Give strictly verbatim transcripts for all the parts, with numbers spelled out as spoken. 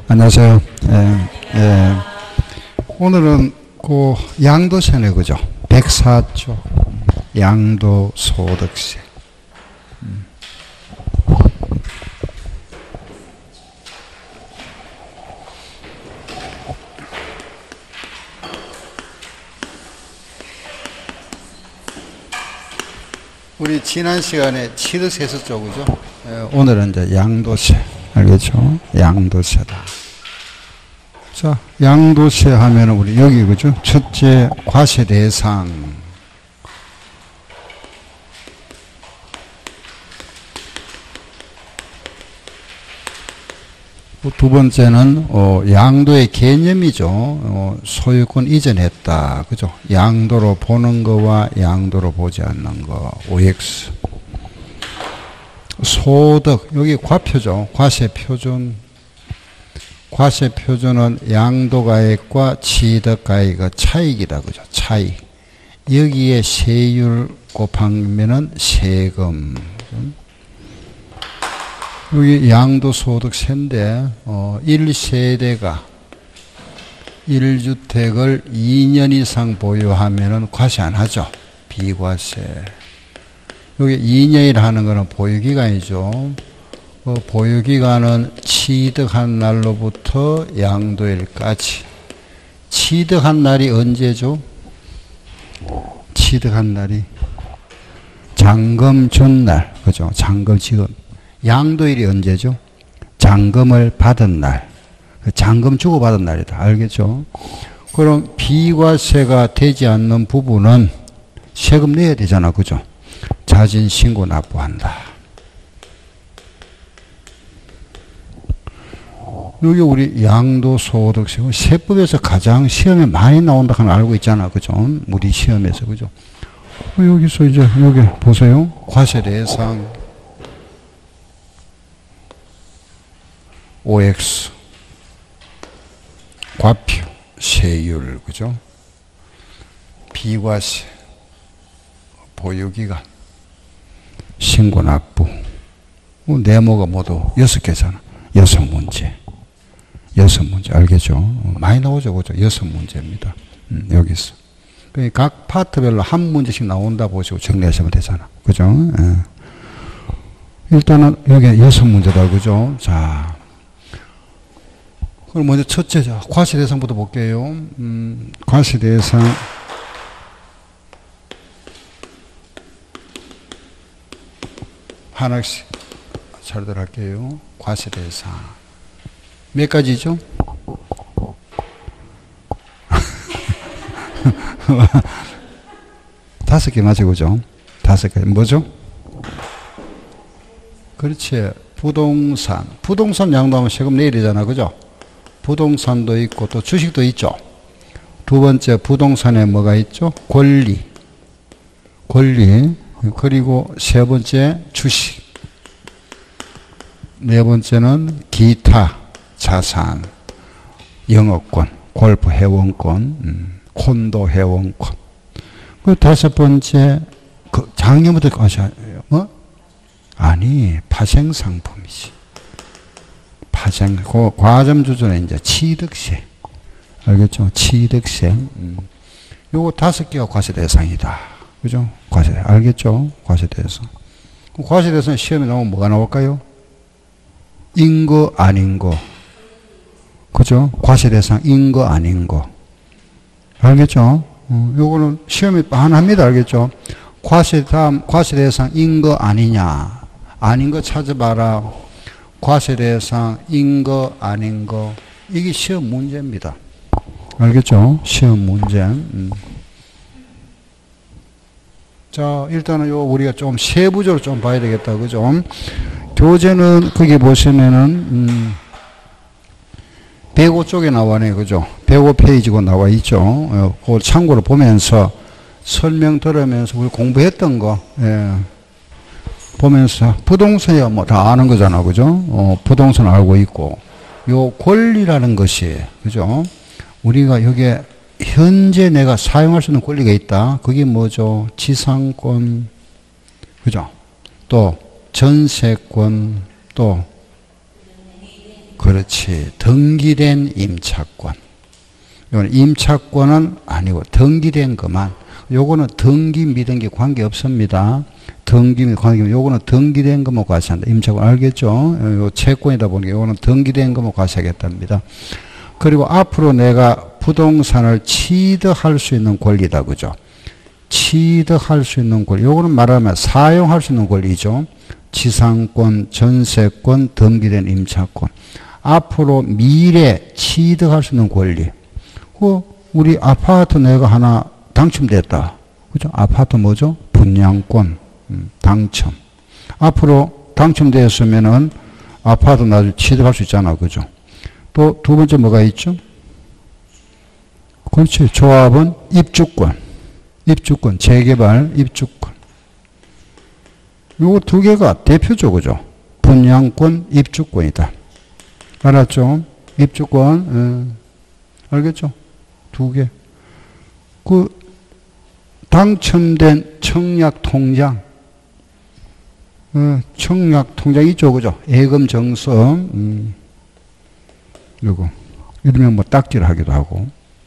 안녕하세요. 예, 예. 오늘은 그 양도세네, 그죠? 백사 조 양도소득세. 음. 우리 지난 시간에 취득세 했었죠, 그죠? 예, 오늘은 이제 양도세. 알겠죠? 양도세다. 자, 양도세 하면은 우리 여기, 그죠? 첫째, 과세 대상. 두 번째는, 어, 양도의 개념이죠. 어, 소유권 이전했다. 그죠? 양도로 보는 거와 양도로 보지 않는 거. 오엑스. 소득, 여기 과표죠. 과세표준. 과세표준은 양도가액과 취득가액의 차익이다. 그죠? 차익. 여기에 세율 곱하면은 세금. 여기 양도소득세인데, 어, 일 세대가 일 주택을 이 년 이상 보유하면은 과세 안 하죠. 비과세. 여기 이 년이라 하는 거는 보유기간이죠. 어, 보유기간은 취득한 날로부터 양도일까지. 취득한 날이 언제죠? 취득한 날이 잔금 준 날. 그죠? 잔금 지급. 양도일이 언제죠? 잔금을 받은 날. 잔금 주고 받은 날이다. 알겠죠? 그럼 비과세가 되지 않는 부분은 세금 내야 되잖아. 그죠? 자진신고 납부한다. 여기 우리 양도소득세, 세법에서 가장 시험에 많이 나온다고 알고 있잖아. 그죠? 우리 시험에서. 그죠? 여기서 이제, 여기 보세요. 과세 대상. 오엑스. 과표. 세율. 그죠? 비과세. 보유기간. 신고 납부. 네모가 모두 여섯 개잖아. 여섯 문제. 여섯 문제. 알겠죠? 많이 나오죠. 그죠? 여섯 문제입니다. 음, 여기서. 각 파트별로 한 문제씩 나온다 보시고 정리하시면 되잖아. 그죠? 예. 일단은 여기 여섯 문제다. 그죠? 자. 그럼 먼저 첫째, 자, 과세 대상부터 볼게요. 음, 과세 대상. 하나씩 차례대로 할게요. 과세 대상. 몇 가지죠? 다섯 개 맞죠? 그죠? 다섯 개. 뭐죠? 그렇지. 부동산. 부동산 양도하면 세금 내야 되잖아. 그죠? 부동산도 있고 또 주식도 있죠. 두 번째, 부동산에 뭐가 있죠? 권리. 권리. 그리고 세 번째, 주식. 네 번째는 기타 자산, 영업권, 골프 회원권, 음, 콘도 회원권. 그 다섯 번째, 그 작년부터 가셔야 뭐? 아니, 파생 상품이지. 파생, 그 과점 주전에 이제 취득세. 알겠죠? 취득세. 음. 요거 다섯 개가 과세 대상이다. 그죠? 과세. 알겠죠? 과세 대상. 과세 대상 시험에 나오면 뭐가 나올까요? 인거, 아닌 거. 그죠? 과세 대상, 인거, 아닌 거. 알겠죠? 어, 요거는 시험에 빤합니다. 알겠죠? 과세 다음, 과세 대상, 인거, 아니냐. 아닌 거 찾아봐라. 과세 대상, 인거, 아닌 거. 이게 시험 문제입니다. 알겠죠? 시험 문제. 음. 자, 일단은 요, 우리가 좀 세부적으로 좀 봐야 되겠다. 그죠? 교재는, 거기 보시면은, 음, 백오 쪽에 나와네. 그죠? 백오 페이지고 나와 있죠? 어, 그걸 참고로 보면서, 설명 들으면서, 우리 공부했던 거, 예, 보면서, 부동산이야 뭐 다 아는 거잖아. 그죠? 어, 부동산 알고 있고, 요 권리라는 것이, 그죠? 우리가 여기에, 현재 내가 사용할 수 있는 권리가 있다. 그게 뭐죠? 지상권, 그죠? 또 전세권, 또 그렇지. 등기된 임차권. 이거는 임차권은 아니고 등기된 것만. 요거는 등기 미등기 관계 없습니다. 등기 미 관계 요거는 등기된 것만 과세한다. 임차권 알겠죠? 요 채권이다 보니까 요거는 등기된 것만 과세하겠답니다. 그리고 앞으로 내가 부동산을 취득할 수 있는 권리다. 그죠? 취득할 수 있는 권리. 요거는 말하면 사용할 수 있는 권리죠. 지상권, 전세권, 등기된 임차권. 앞으로 미래 취득할 수 있는 권리. 그 우리 아파트 내가 하나 당첨됐다. 그죠? 아파트 뭐죠? 분양권, 음, 당첨. 앞으로 당첨되었으면은 아파트 나중에 취득할 수 있잖아. 그죠? 또 두 번째 뭐가 있죠? 그렇지. 조합은 입주권. 입주권, 재개발, 입주권. 요거 두 개가 대표죠. 그죠? 분양권, 입주권이다. 알았죠? 입주권, 예. 알겠죠? 두 개. 그, 당첨된 청약 통장. 어, 청약 통장 있죠. 그죠? 예금 정서, 음, 요거. 이러면 뭐 딱지를 하기도 하고.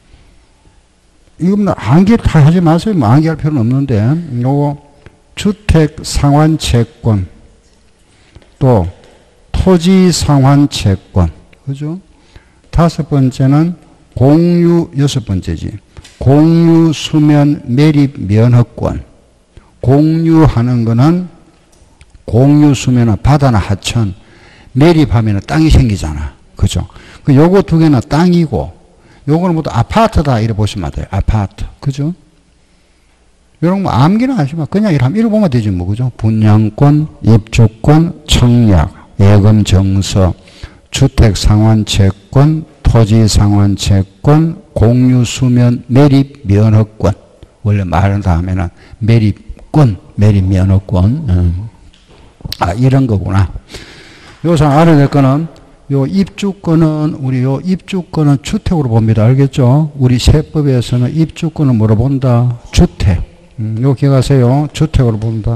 이거 뭐 암기 다 하지 마세요. 뭐 암기할 필요는 없는데. 요거, 주택 상환 채권. 또, 토지 상환 채권. 그죠? 다섯 번째는 공유, 여섯 번째지. 공유 수면 매립 면허권. 공유하는 거는 공유 수면은 바다나 하천. 매립하면 땅이 생기잖아. 그죠? 그 요거 두 개는 땅이고, 요거는 모두 아파트다. 이래 보시면 돼요. 아파트. 그죠? 이런 거 암기는 하지 마. 그냥 이러면 읽어보면 되지 뭐. 그죠? 분양권, 입주권, 청약, 예금 정서, 주택 상환 채권, 토지 상환 채권, 공유 수면 매립 면허권. 원래 말은 다 하면은 매립권, 매립 면허권. 음. 아, 이런 거구나. 여기서 알아야 될 거는 요 입주권은 우리 요 입주권은 주택으로 봅니다. 알겠죠? 우리 세법에서는 입주권을 뭐로 본다? 주택. 음, 요 기억하세요. 주택으로 본다.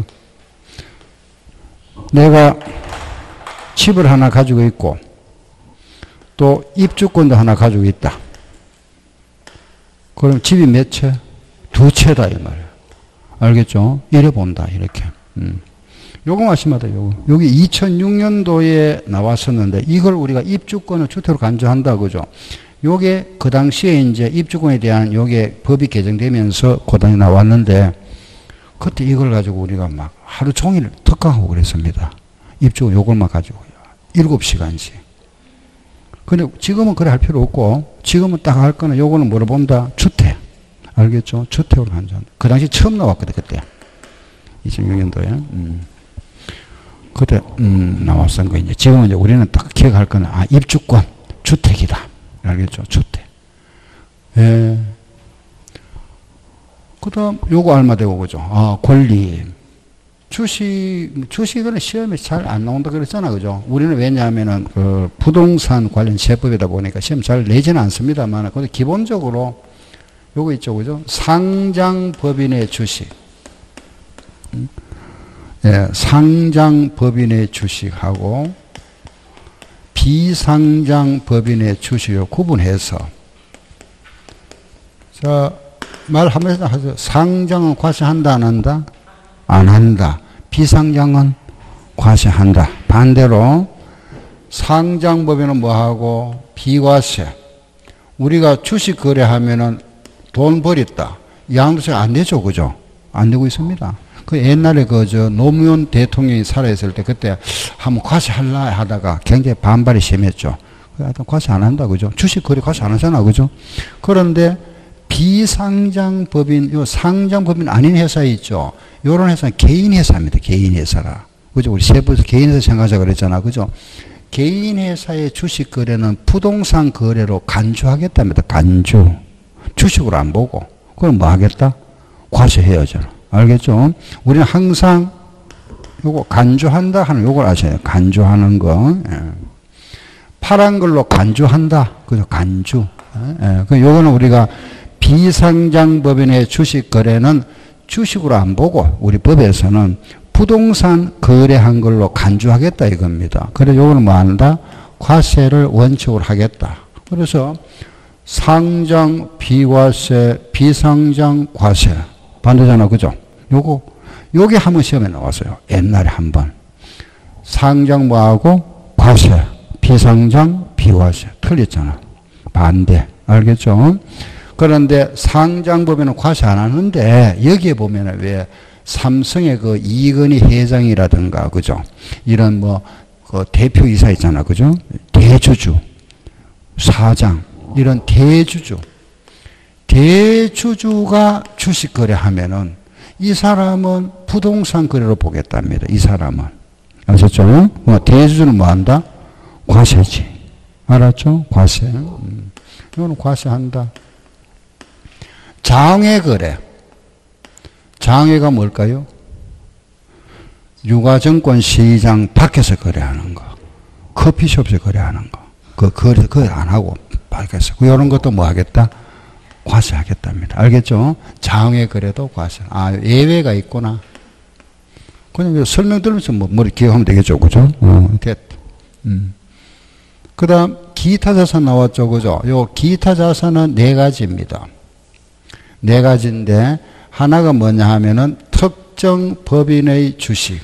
내가 집을 하나 가지고 있고 또 입주권도 하나 가지고 있다. 그럼 집이 몇 채? 두 채다 이 말이에요. 알겠죠? 이래 본다 이렇게. 음. 요거만 심하다 요거. 여기 이천육 년도에 나왔었는데 이걸 우리가 입주권을 주택으로 간주한다 그죠? 요게 그 당시에 이제 입주권에 대한 요게 법이 개정되면서 고단이 나왔는데 그때 이걸 가지고 우리가 막 하루 종일 특강하고 그랬습니다. 입주권 요걸만 가지고요. 일곱 시간씩. 근데 지금은 그래 할 필요 없고 지금은 딱 할 거는 요거는 뭐로 본다? 주택. 알겠죠? 주택으로 간주한다. 그 당시 처음 나왔거든 그때. 이천육 년도에. 음. 그때 음, 나왔던 거 이제 지금은 이제 우리는 딱 기억할 거는 아 입주권 주택이다. 알겠죠? 주택. 예. 그다음 요거 얼마 되고 그죠? 아 권리. 주식 주식은 시험에 잘 안 나온다 그랬잖아 그죠? 우리는 왜냐하면은 그 부동산 관련 세법이다 보니까 시험 잘 내지는 않습니다만 근데 기본적으로 요거 있죠 그죠? 상장법인의 주식. 음? 예, 상장법인의 주식하고 비상장법인의 주식을 구분해서 자, 말 한번 하세요. 상장은 과세한다 안 한다? 안 한다. 비상장은 과세한다. 반대로 상장법인은 뭐하고 비과세. 우리가 주식 거래하면은 돈 버렸다. 양도세 안 내죠 그죠? 안 내고 있습니다. 그 옛날에 그 저 노무현 대통령이 살아있을 때 그때 한번 과세할라 하다가 굉장히 반발이 심했죠. 하여튼 과세 안 한다 그죠? 주식 거래 과세 안 하잖아 그죠? 그런데 비상장법인 요 상장법인 아닌 회사 있죠. 요런 회사는 개인 회사입니다. 개인 회사라. 그죠? 우리 세부에서 개인 회사 생각하자 그랬잖아. 그죠? 개인 회사의 주식 거래는 부동산 거래로 간주하겠답니다. 간주. 주식으로 안 보고. 그럼 뭐 하겠다? 과세해야죠. 알겠죠? 우리는 항상 요거 간주한다 하는 요걸 아셔요. 간주하는 거. 예. 파란 걸로 간주한다. 그죠? 간주. 예. 그 요거는 우리가 비상장법인의 주식 거래는 주식으로 안 보고 우리 법에서는 부동산 거래한 걸로 간주하겠다 이겁니다. 그래 요거는 뭐 한다? 과세를 원칙으로 하겠다. 그래서 상장 비과세, 비상장 과세 반대잖아, 그죠? 요거 요게 한번 시험에 나왔어요. 옛날에 한 번. 상장 뭐하고 과세, 비상장 비과세 틀렸잖아. 반대. 알겠죠? 그런데 상장법에는 과세 안 하는데 여기에 보면은 왜 삼성의 그 이건희 회장이라든가 그죠? 이런 뭐 그 대표이사 있잖아, 그죠? 대주주, 사장 이런 대주주, 대주주가 주식 거래하면은 이 사람은 부동산 거래로 보겠답니다. 이 사람은 아셨죠? 뭐 대주주는 뭐 한다? 과세지. 알았죠? 과세. 음. 이거는 과세한다. 장외 거래. 장외가 뭘까요? 유가증권 시장 밖에서 거래하는 거. 커피숍에서 거래하는 거. 그 거래, 거래 안 하고 밖에서. 이런 것도 뭐 하겠다? 과세하겠답니다. 알겠죠? 장외 거래도 과세. 아, 예외가 있구나. 그냥 설명 들으면서 뭐, 머리 기억하면 되겠죠. 그죠? 어, 됐. 음. 그 다음, 기타 자산 나왔죠. 그죠? 요 기타 자산은 네 가지입니다. 네 가지인데, 하나가 뭐냐 하면은, 특정 법인의 주식.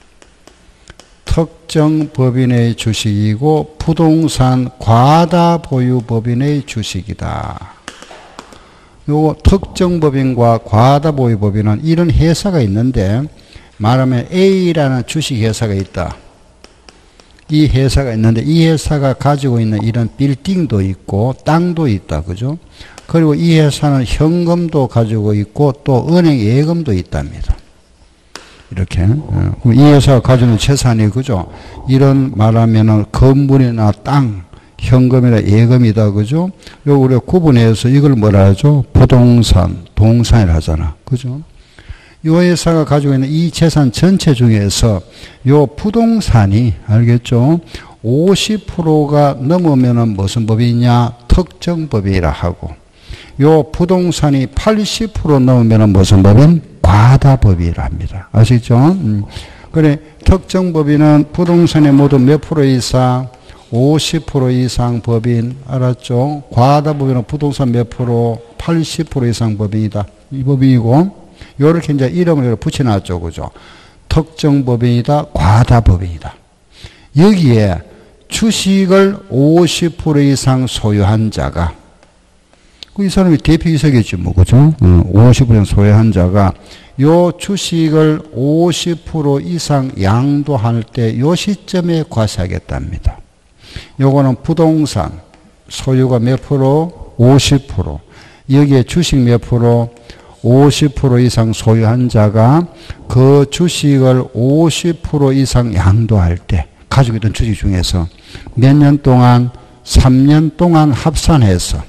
특정 법인의 주식이고, 부동산 과다 보유 법인의 주식이다. 요 특정 법인과 과다 보유 법인은 이런 회사가 있는데, 말하면 A라는 주식 회사가 있다. 이 회사가 있는데 이 회사가 가지고 있는 이런 빌딩도 있고 땅도 있다. 그죠? 그리고 이 회사는 현금도 가지고 있고 또 은행 예금도 있답니다. 이렇게. 이 회사가 가지고 있는 재산이 그죠? 이런 말하면은 건물이나 땅, 현금이나 예금이다. 그죠? 요 우리가 구분해서 이걸 뭐라 하죠? 부동산, 동산이라 하잖아. 그죠? 이 회사가 가지고 있는 이 재산 전체 중에서 요 부동산이 알겠죠? 오십 퍼센트가 넘으면은 무슨 법이냐? 특정법이라 하고 요 부동산이 팔십 퍼센트 넘으면은 무슨 법인? 과다법이라 합니다. 아시죠? 음. 그래 특정법인은 부동산의 모두 몇 프로 이상? 오십 퍼센트 이상 법인. 알았죠? 과다법인은 부동산 몇 프로? 팔십 퍼센트 이상 법인이다. 이 법인이고 요렇게 이제 이름을 붙여놨죠. 그죠? 특정 법인이다, 과다 법인이다. 여기에 주식을 오십 퍼센트 이상 소유한 자가, 이 사람이 대표이사겠지, 뭐, 그죠? 오십 퍼센트 소유한 자가 요 주식을 오십 퍼센트 이상 양도할 때 요 시점에 과세하겠답니다. 요거는 부동산 소유가 몇 프로? 오십 퍼센트. 여기에 주식 몇 프로? 오십 퍼센트 이상 소유한 자가 그 주식을 오십 퍼센트 이상 양도할 때 가지고 있던 주식 중에서 몇 년 동안? 삼 년 동안 합산해서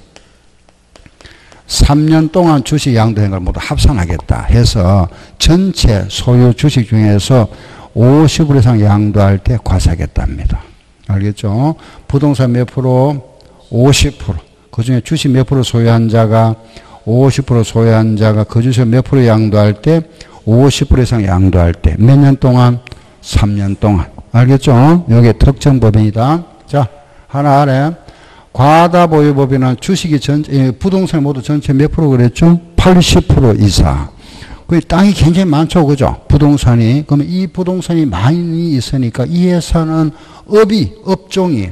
삼 년 동안 주식 양도한 걸 모두 합산하겠다 해서 전체 소유 주식 중에서 오십 퍼센트 이상 양도할 때 과세하겠답니다. 알겠죠? 부동산 몇 프로? 오십 퍼센트. 그 중에 주식 몇 프로 소유한 자가 오십 퍼센트 소유한 자가 그 주식 몇 프로 양도할 때? 오십 퍼센트 이상 양도할 때. 몇 년 동안? 삼 년 동안. 알겠죠? 여기 특정 법인이다. 자, 하나 아래. 과다 보유 법인은 주식이 전체, 부동산 모두 전체 몇 프로 그랬죠? 팔십 퍼센트 이상. 그 땅이 굉장히 많죠. 그죠? 부동산이. 그러면 이 부동산이 많이 있으니까 이 회사는 업이, 업종이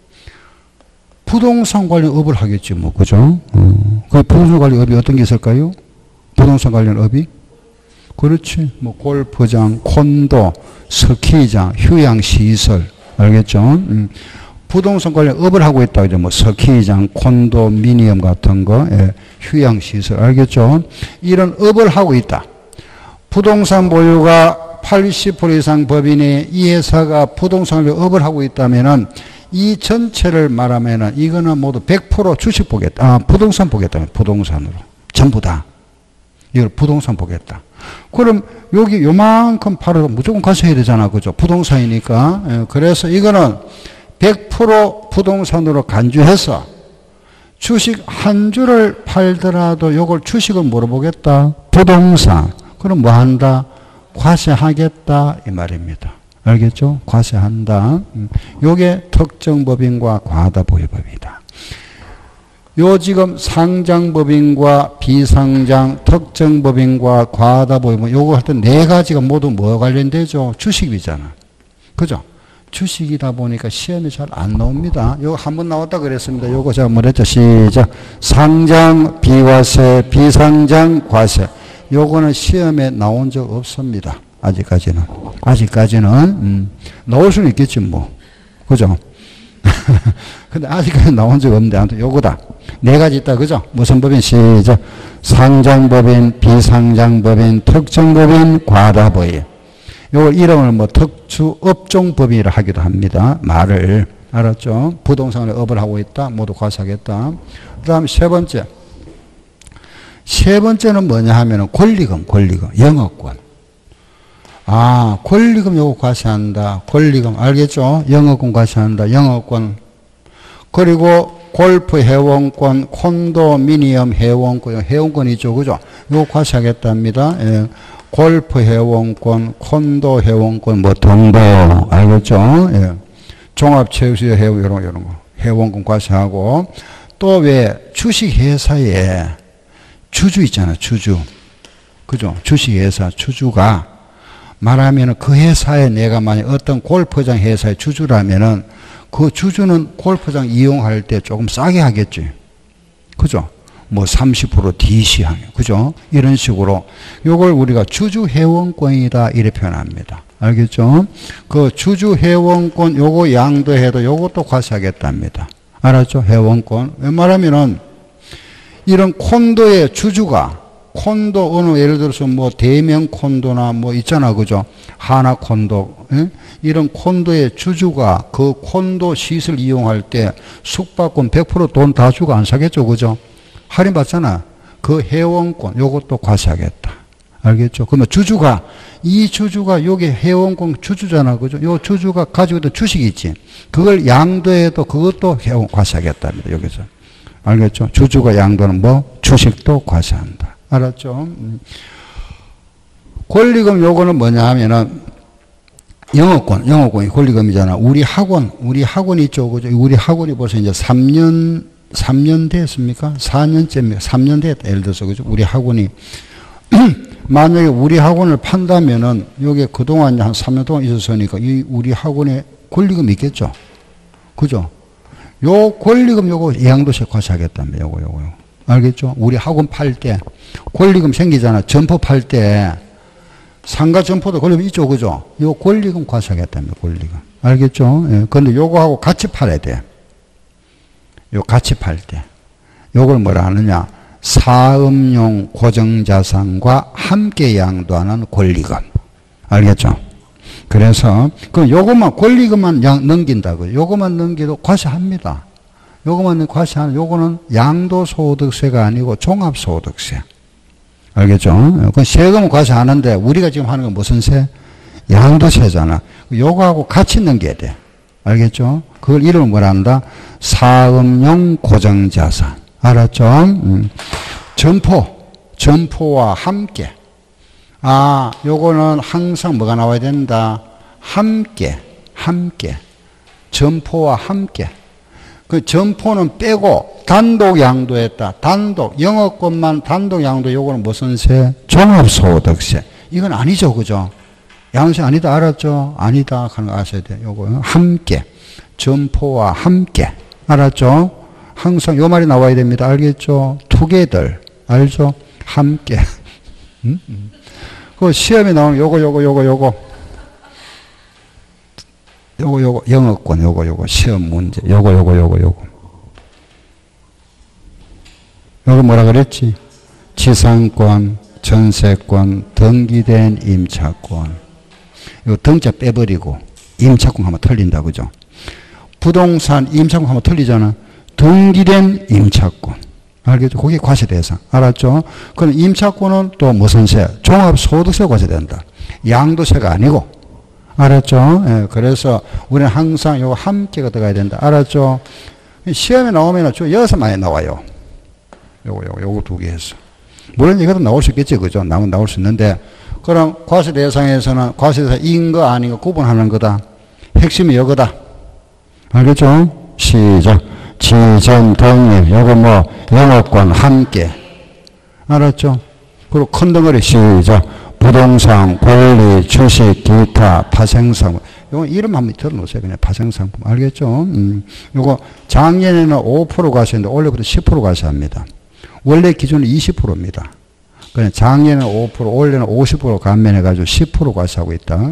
부동산 관련 업을 하겠지, 뭐, 그죠? 어. 그 부동산 관련 업이 어떤 게 있을까요? 부동산 관련 업이? 그렇지. 뭐, 골프장, 콘도, 스키장, 휴양시설. 알겠죠? 음. 부동산 관련 업을 하고 있다. 그죠? 뭐, 스키장, 콘도, 미니엄 같은 거, 예. 휴양시설. 알겠죠? 이런 업을 하고 있다. 부동산 보유가 팔십 퍼센트 이상 법인이 이 회사가 부동산 업을 하고 있다면은 이 전체를 말하면은 이거는 모두 백 퍼센트 주식 보겠다. 아, 부동산 보겠다. 부동산으로. 전부 다. 이걸 부동산 보겠다. 그럼 여기 요만큼 팔아도 무조건 과세해야 되잖아. 그죠? 부동산이니까. 예, 그래서 이거는 백 퍼센트 부동산으로 간주해서 주식 한 주를 팔더라도 요걸 주식을 뭐로 보겠다? 부동산. 그럼 뭐 한다? 과세하겠다. 이 말입니다. 알겠죠? 과세한다. 요게 특정법인과 과다보유법이다. 요 지금 상장법인과 비상장, 특정법인과 과다보유법, 요거 할 때 네 가지가 모두 뭐 관련되죠? 주식이잖아. 그죠? 주식이다 보니까 시험이 잘 안 나옵니다. 요거 한 번 나왔다 그랬습니다. 요거 제가 뭐랬죠? 시작. 상장 비과세, 비상장 과세. 요거는 시험에 나온 적 없습니다. 아직까지는. 아직까지는, 음, 나올 수는 있겠지, 뭐. 그죠? 근데 아직까지 나온 적 없는데, 아무튼 요거다. 네 가지 있다, 그죠? 무슨 법인? 시작. 상장법인, 비상장법인, 특정법인, 과다법인. 요 이름을 뭐 특수업종법인이라 하기도 합니다. 말을. 알았죠? 부동산을 업을 하고 있다. 모두 과세하겠다. 그 다음 세 번째. 세 번째는 뭐냐 하면은 권리금, 권리금, 영업권. 아, 권리금 요거 과세한다. 권리금, 알겠죠? 영업권 과세한다. 영업권. 그리고 골프 회원권, 콘도미니엄 회원권, 회원권 있죠, 그죠? 요거 과세하겠답니다. 예. 골프 회원권, 콘도 회원권, 뭐 등등, 알겠죠? 예. 종합체육시설 회원, 이런 거, 이런 거. 회원권 과세하고, 또 왜 주식회사에 주주 있잖아, 주주. 그죠? 주식회사, 주주가 말하면 그 회사에 내가 만약 어떤 골프장 회사의 주주라면은 그 주주는 골프장 이용할 때 조금 싸게 하겠지. 그죠? 뭐 삼십 퍼센트 디씨하며. 그죠? 이런 식으로. 요걸 우리가 주주 회원권이다. 이렇게 표현합니다. 알겠죠? 그 주주 회원권 요거 양도해도 요것도 과세하겠답니다. 알았죠? 회원권. 웬만하면은 이런 콘도의 주주가 콘도 어느 예를 들어서 뭐 대명 콘도나 뭐 있잖아, 그죠? 하나 콘도, 예? 이런 콘도의 주주가 그 콘도 시설 이용할 때 숙박권 백 퍼센트 돈 다 주고 안 사겠죠, 그죠? 할인 받잖아. 그 회원권 요것도 과세하겠다. 알겠죠? 그러면 주주가 이 주주가 요게 회원권 주주잖아, 그죠? 요 주주가 가지고 있던 주식이 있지. 그걸 양도해도 그것도 회원 과세하겠답니다. 여기서. 알겠죠? 주주가 양도는 뭐 주식도 과세한다. 알았죠? 권리금 요거는 뭐냐 하면은 영어권, 영어권이 권리금이잖아. 우리 학원, 우리 학원이 있죠. 그죠? 우리 학원이 벌써 이제 삼 년, 삼 년 됐습니까? 사 년째입니까? 삼 년 됐다. 예를 들어서, 그죠? 우리 학원이. 만약에 우리 학원을 판다면은, 요게 그동안 한 삼 년 동안 있었으니까, 이 우리 학원에 권리금 있겠죠? 그죠? 요 권리금 요거 양도세 과세하겠답니다. 요거, 요거, 요거. 알겠죠? 우리 학원 팔 때, 권리금 생기잖아. 점포 팔 때, 상가 점포도 권리금 있죠, 그죠? 요 권리금 과세하겠답니다. 권리금. 알겠죠? 예. 근데 요거하고 같이 팔아야 돼. 요 같이 팔 때. 요걸 뭐라 하느냐? 사업용 고정자산과 함께 양도하는 권리금. 알겠죠? 그래서, 그 요것만, 권리금만 양, 넘긴다고요. 요것만 넘기도 과세합니다. 요것만 과세하는, 요거는 양도소득세가 아니고 종합소득세. 알겠죠? 그 세금은 과세하는데, 우리가 지금 하는 건 무슨 세? 양도세잖아. 요거하고 같이 넘겨야 돼. 알겠죠? 그걸 이름을 뭐라 한다? 사업용 고정자산. 알았죠? 음. 점포, 점포와 함께. 아, 요거는 항상 뭐가 나와야 된다? 함께, 함께. 점포와 함께. 그 점포는 빼고 단독 양도했다. 단독, 영업권만 단독 양도, 요거는 무슨 세? 종합소득세. 이건 아니죠, 그죠? 양도세 아니다, 알았죠? 아니다 하는 거 아셔야 돼요. 요거 함께. 점포와 함께. 알았죠? 항상 요 말이 나와야 됩니다. 알겠죠? together. 알죠? 함께. 음? 음. 그 시험에 나오는 요거, 요거, 요거, 요거. 요거, 요거, 영어권, 요거, 요거, 시험 문제. 요거, 요거, 요거, 요거. 요거 뭐라 그랬지? 지상권, 전세권, 등기된 임차권. 요 등자 빼버리고, 임차권 하면 틀린다, 그죠? 부동산 임차권 하면 틀리잖아. 등기된 임차권. 알겠죠? 그게 과세 대상. 알았죠? 그럼 임차권은 또 무슨 세? 종합소득세 과세된다. 양도세가 아니고. 알았죠? 예, 그래서 우리는 항상 요거 함께가 들어가야 된다. 알았죠? 시험에 나오면 저 여기서 많이 나와요. 요거, 요거, 요거 두 개 해서. 물론 이것도 나올 수 있겠지, 그죠? 나오면 나올 수 있는데, 그럼 과세대상에서는 과세대상 인거 아닌거 구분하는 거다. 핵심이 이거다. 알겠죠? 시작. 지전 독립. 요거 뭐 영업권 함께. 알았죠? 그리고 큰 덩어리 시작. 부동산, 권리, 주식, 기타, 파생상품. 요거 이름 한번 들어놓으세요. 그냥 파생상품. 알겠죠? 음. 요거 작년에는 오 퍼센트 과세인데 올해부터 십 퍼센트 과세합니다. 원래 기준은 이십 퍼센트입니다. 그냥 작년에는 오 퍼센트, 올해는 오십 퍼센트 감면해가지고 십 퍼센트 과세하고 있다.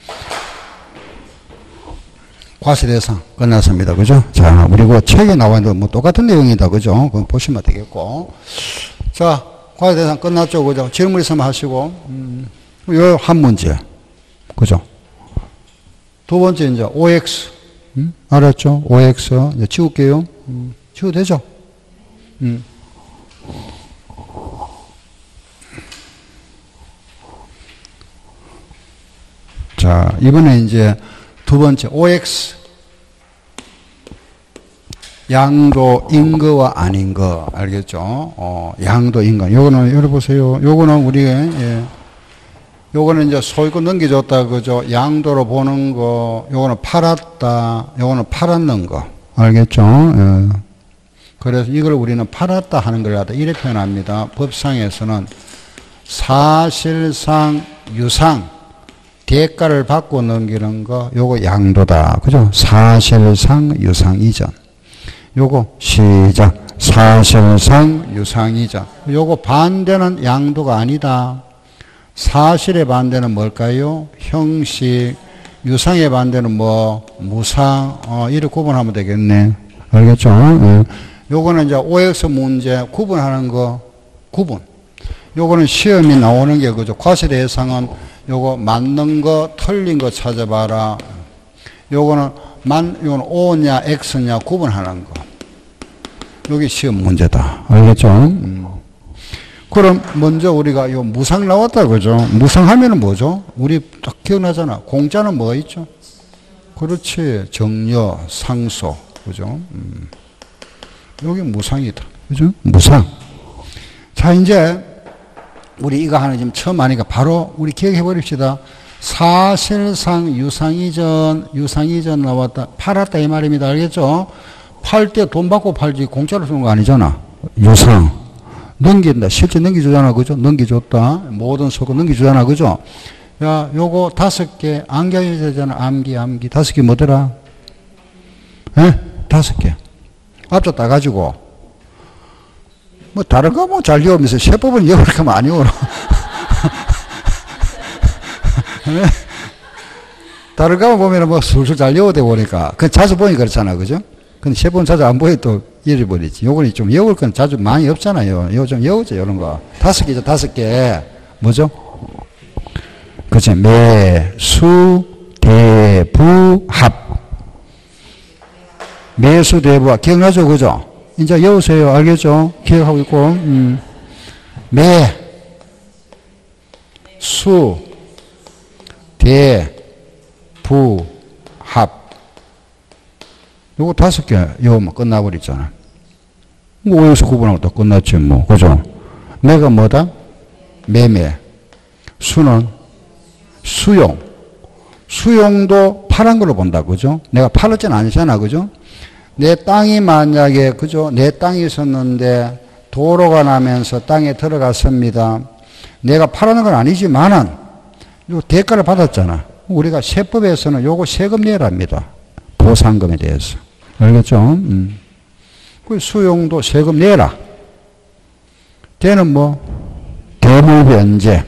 과세 대상 끝났습니다. 그죠? 자, 우리 그 책에 나와 있는 뭐 똑같은 내용이다. 그죠? 그거 보시면 되겠고. 자, 과세 대상 끝났죠. 그죠? 질문 있으면 하시고. 음, 요 한 문제. 그죠? 두 번째 이제 오엑스. 음? 알았죠? 오엑스. 이제 지울게요. 음, 지워도 되죠? 음. 자, 이번에 이제 두 번째 오엑스. 양도 인거와 아닌거. 알겠죠? 어, 양도 인거. 요거는 열어보세요. 요거는 우리, 예. 요거는 이제 소유권 넘겨줬다. 그죠? 양도로 보는 거. 요거는 팔았다. 요거는 팔았는 거. 알겠죠? 예. 그래서 이걸 우리는 팔았다 하는 걸 갖다 이렇게 표현합니다. 법상에서는 사실상 유상. 대가를 받고 넘기는 거, 요거 양도다. 그죠? 사실상 유상 이전. 요거 시작. 사실상 유상 이전. 요거 반대는 양도가 아니다. 사실의 반대는 뭘까요? 형식. 유상의 반대는 뭐? 무상. 어, 이렇게 구분하면 되겠네. 알겠죠? 네. 요거는 이제 오엑스 문제 구분하는 거, 구분. 요거는 시험이 나오는 게 그죠? 과세 대상은 요거 맞는 거, 틀린 거 찾아봐라. 요거는 만, 요거는 O냐, X냐 구분하는 거. 여기 시험 문제다. 알겠죠? 음. 그럼 먼저 우리가 요 무상 나왔다. 그죠? 무상 하면은 뭐죠? 우리 딱 기억나잖아. 공짜는 뭐가 있죠? 그렇지. 정려, 상소. 그죠? 음. 여기 무상이다. 그죠? 무상. 자, 이제 우리 이거 하나 지금 처음 하니까 바로 우리 기억해 버립시다. 사실상 유상이전, 유상이전 나왔다. 팔았다 이 말입니다. 알겠죠? 팔 때 돈 받고 팔지 공짜로 쓰는 거 아니잖아. 유상. 넘긴다. 실제 넘겨주잖아. 그죠? 넘겨줬다. 모든 소금 넘겨주잖아. 그죠? 야, 요거 다섯 개, 암기해야 되잖아. 암기, 암기. 다섯 개 뭐더라? 에? 다섯 개. 앞서 따가지고. 뭐 다른 거 뭐 잘 외우면서 세법은 외우니까 하면 안 외워라. 다른 거 보면 뭐 술술 잘 외워대 보니까 그 자주 보니 그렇잖아. 그죠? 근데 세법은 자주 안 보여 또 잃어버리지. 요거는 좀 외울 건 자주 많이 없잖아요. 요거 좀 외우죠. 이런 거. 다섯 개죠. 다섯 개. 뭐죠? 그치. 매수, 대부, 합. 매수, 대부, 합. 기억나죠? 그죠? 이제 외우세요. 알겠죠? 기억하고 있고, 음. 매, 수, 대, 부, 합. 요거 다섯 개 외우면 끝나버리잖아. 오에서 구분하면 또 끝났지, 뭐. 그죠? 매가 뭐다? 매매. 수는 수용. 수용도 파란 걸로 본다. 그죠? 내가 팔았지는 아니잖아. 그죠? 내 땅이 만약에, 그죠? 내 땅이 있었는데 도로가 나면서 땅에 들어갔습니다. 내가 팔아는 건 아니지만은 요 대가를 받았잖아. 우리가 세법에서는 요거 세금 내랍니다. 보상금에 대해서. 알겠죠? 음. 그 수용도 세금 내라. 걔는 뭐? 대물변제.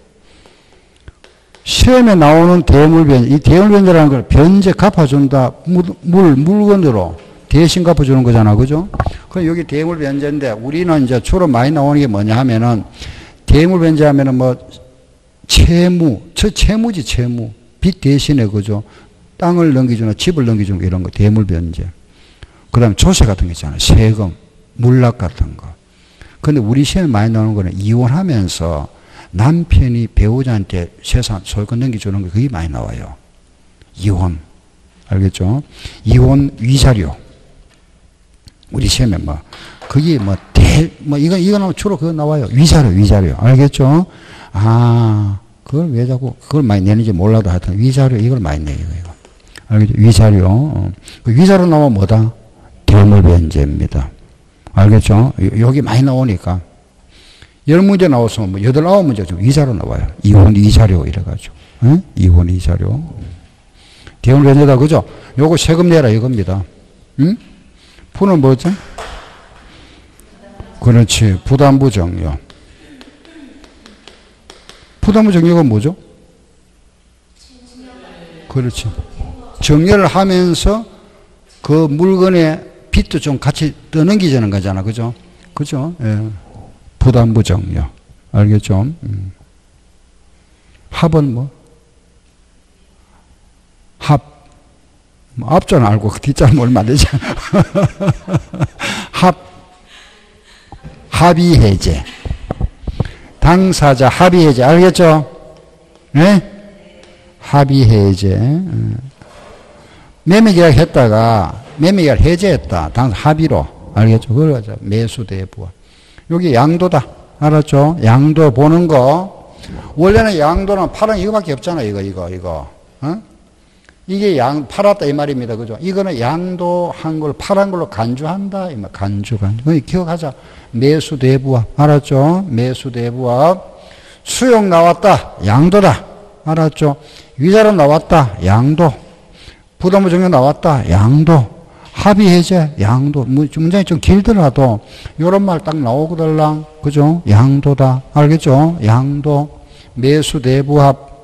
시험에 나오는 대물변제. 이 대물변제라는 걸 변제 갚아준다. 물, 물, 물건으로. 대신 갚아주는 거잖아. 그죠? 그럼 여기 대물변제인데 우리는 이제 주로 많이 나오는 게 뭐냐 하면은 대물변제 하면은 뭐 채무, 저 채무지 채무. 빚 대신에 그죠? 땅을 넘겨주는 집을 넘겨주는 거 이런 거 대물변제. 그 다음에 조세 같은 거 있잖아. 세금, 물납 같은 거. 근데 우리 시험에 많이 나오는 거는 이혼하면서 남편이 배우자한테 재산, 소유권 넘겨주는 거 그게 많이 나와요. 이혼. 알겠죠? 이혼 위자료. 우리 시험에 뭐, 그게 뭐, 대, 뭐, 이거, 이거는 주로 그거 나와요. 위자료, 위자료. 알겠죠? 아, 그걸 왜 자꾸, 그걸 많이 내는지 몰라도 하여튼 위자료 이걸 많이 내요, 이거. 알겠죠? 위자료. 어. 그 위자료 나오면 뭐다? 대물변제입니다. 알겠죠? 여기 많이 나오니까. 열 문제 나왔으면 뭐 여덟, 아홉 문제 좀 위자료 나와요. 이혼 위자료 이래가지고. 응? 이혼 위자료. 대물변제다, 그죠? 요거 세금 내라 이겁니다. 응? 푸는 뭐죠? 그렇지. 부담부 정려. 부담부 정려가 뭐죠? 그렇지. 정려를 하면서 그 물건의 빚도 좀 같이 떠넘기자는 거잖아. 그죠? 그죠? 예. 부담부 정려. 알겠죠? 음. 합은 뭐? 합. 뭐 앞자는 알고 그 뒷자는 모르면 안 되잖아. 합. 합의해제. 당사자 합의해제. 알겠죠? 네? 합의해제. 음. 매매계약 했다가 매매계약 해제했다. 당사 합의로. 알겠죠? 그걸 하죠. 매수대부합. 여기 양도다. 알았죠? 양도 보는 거. 원래는 양도는 팔은 이거밖에 없잖아. 이거, 이거, 이거. 어? 이게 양, 팔았다 이 말입니다. 그죠? 이거는 양도한 걸 팔한 걸로 간주한다. 이 말. 간주, 간주. 기억하자. 매수대부합. 알았죠? 매수대부합. 수용 나왔다. 양도다. 알았죠? 위자료 나왔다. 양도. 부담부 정려 나왔다. 양도. 합의해제. 양도. 뭐, 문장이 좀 길더라도, 요런 말 딱 나오거들랑. 그죠? 양도다. 알겠죠? 양도. 매수대부합.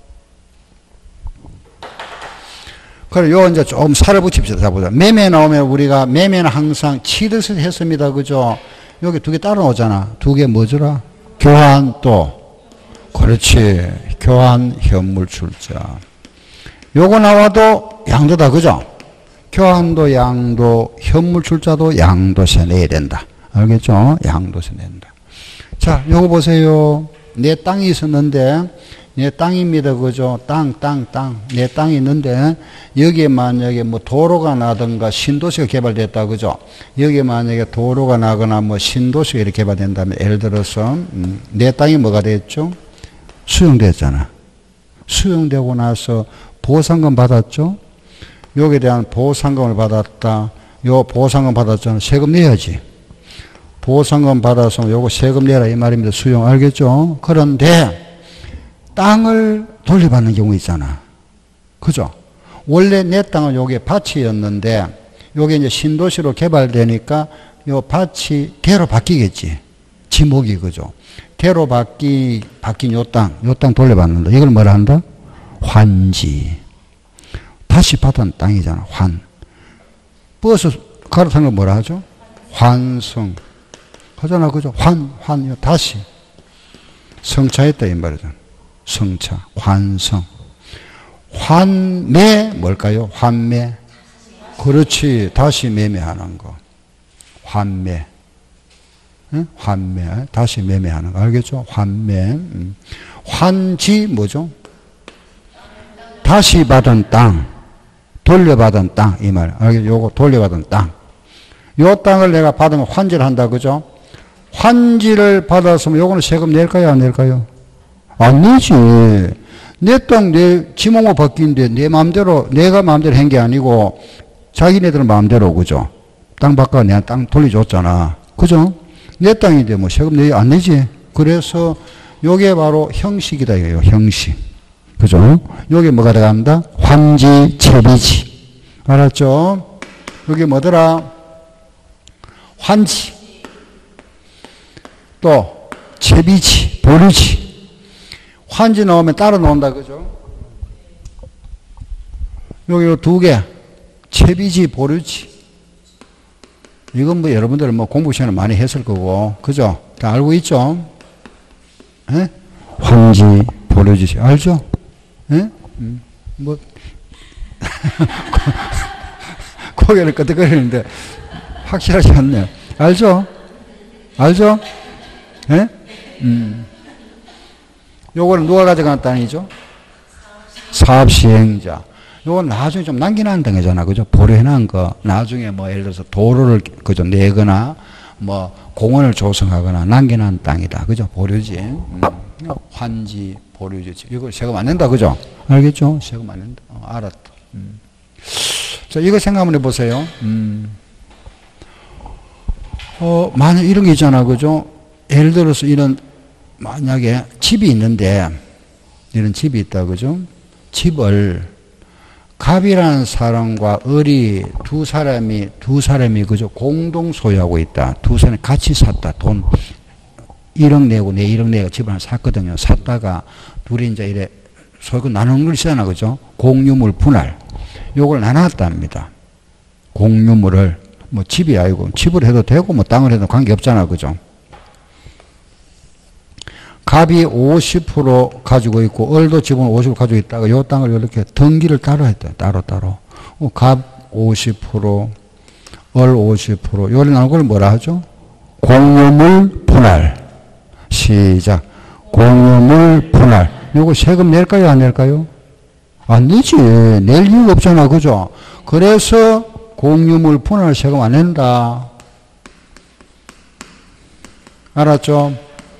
그래, 요, 이제 좀 살을 붙입시다. 자, 보자. 매매 나오면 우리가 매매는 항상 치듯이 했습니다. 그죠? 여기 두 개 따로 나오잖아. 두 개 뭐더라? 교환 또. 그렇지. 교환 현물 출자. 요거 나와도 양도다. 그죠? 교환도 양도, 현물 출자도 양도세 내야 된다. 알겠죠? 양도세 낸다. 자, 요거 보세요. 내 땅이 있었는데, 내 땅입니다. 그죠? 땅, 땅, 땅. 내 땅이 있는데, 여기에 만약에 뭐 도로가 나든가 신도시가 개발됐다. 그죠? 여기에 만약에 도로가 나거나 뭐 신도시가 이렇게 개발된다면, 예를 들어서, 음, 내 땅이 뭐가 됐죠? 수용됐잖아. 수용되고 나서 보상금 받았죠? 여기에 대한 보상금을 받았다. 요 보상금 받았잖아. 세금 내야지. 보상금 받아서 요거 세금 내라 이 말입니다. 수용. 알겠죠? 그런데, 땅을 돌려받는 경우 있잖아. 그죠? 원래 내 땅은 요게 밭이었는데, 요게 이제 신도시로 개발되니까 요 밭이 대로 바뀌겠지. 지목이, 그죠? 대로 바뀌, 바뀐 요 땅, 요 땅 돌려받는다. 이걸 뭐라 한다? 환지. 다시 받은 땅이잖아. 환. 버스 갈아타는 거 뭐라 하죠? 환성. 하잖아. 그죠? 환, 환, 다시. 성차했다, 이 말이잖아. 성차, 환성. 환매, 뭘까요? 환매. 그렇지. 다시 매매하는 거. 환매. 응? 환매. 다시 매매하는 거. 알겠죠? 환매. 음. 환지, 뭐죠? 다시 받은 땅. 돌려받은 땅. 이 말. 알겠죠? 요거 돌려받은 땅. 요 땅을 내가 받으면 환지를 한다. 그죠? 환지를 받았으면 요거는 세금 낼까요? 안 낼까요? 안 내지. 내 땅, 내 지목만 바뀐데 내 마음대로, 내가 마음대로 한 게 아니고 자기네들 마음대로, 그죠? 땅 바꿔 내가 땅 돌려줬잖아. 그죠? 내 땅인데 뭐 세금 내, 안 내지. 그래서 요게 바로 형식이다, 이거예요. 형식. 그죠? 요게 뭐가 들어간다? 환지, 채비지. 알았죠? 요게 뭐더라? 환지. 또, 채비지, 보류지. 환지 나오면 따로 나온다. 그죠? 여기 두 개. 채비지, 보류지. 이건 뭐 여러분들 뭐 공부 시간에 많이 했을 거고. 그죠? 다 알고 있죠? 에? 환지, 보류지. 알죠? 에? 음, 뭐. 고개를 끄덕거리는데 확실하지 않네요. 알죠? 알죠? 예? 음. 요거는 누가 가져가는 땅이죠? 사업시행자. 요건 나중에 좀 남겨놓은 땅이잖아. 그죠? 보류해놓은 거. 나중에 뭐 예를 들어서 도로를, 그죠? 내거나 뭐 공원을 조성하거나 남겨놓은 땅이다. 그죠? 보류지. 음. 환지, 보류지. 이거 세금 안 낸다, 그죠? 알겠죠? 세금 안 낸다. 어, 알았다. 음. 자, 이거 생각 한번 해보세요. 음. 어, 만약 이런 게 있잖아, 그죠? 예를 들어서 이런, 만약에 집이 있는데, 이런 집이 있다, 그죠? 집을 갑이라는 사람과 을이 두 사람이, 두 사람이, 그죠? 공동 소유하고 있다. 두 사람이 같이 샀다. 돈 일억 내고 내 일억 내고 집을 하나 샀거든요. 샀다가 둘이 이제 이래 소유권 나누는 걸 쓰잖아, 그죠? 공유물 분할. 요걸 나눴답니다. 공유물을, 뭐 집이 아니고, 집을 해도 되고, 뭐 땅을 해도 관계없잖아, 그죠? 갑이 오십 퍼센트 가지고 있고, 을도 지분 오십 퍼센트 가지고 있다가, 요 땅을 이렇게 등기를 따로 했다, 따로, 따로. 어, 갑 오십 퍼센트, 을 오십 퍼센트, 요를 나눈 걸 뭐라 하죠? 공유물 분할. 시작. 공유물 분할. 요거 세금 낼까요, 안 낼까요? 안 내지. 낼 이유가 없잖아, 그죠? 그래서 공유물 분할 세금 안 낸다. 알았죠?